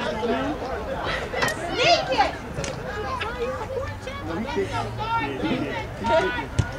Sneak it! No, he kicked. Yeah, he did. He kicked it.